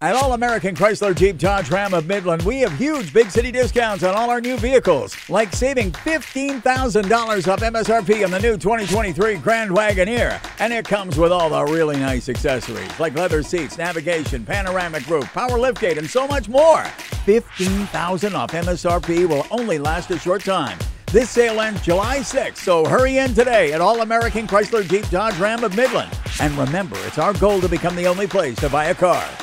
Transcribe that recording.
At All-American Chrysler Jeep Dodge Ram of Midland, we have huge big city discounts on all our new vehicles, like saving $15,000 off MSRP on the new 2023 Grand Wagoneer. And it comes with all the really nice accessories, like leather seats, navigation, panoramic roof, power liftgate, and so much more. $15,000 off MSRP will only last a short time. This sale ends July 6th, so hurry in today at All-American Chrysler Jeep Dodge Ram of Midland. And remember, it's our goal to become the only place to buy a car.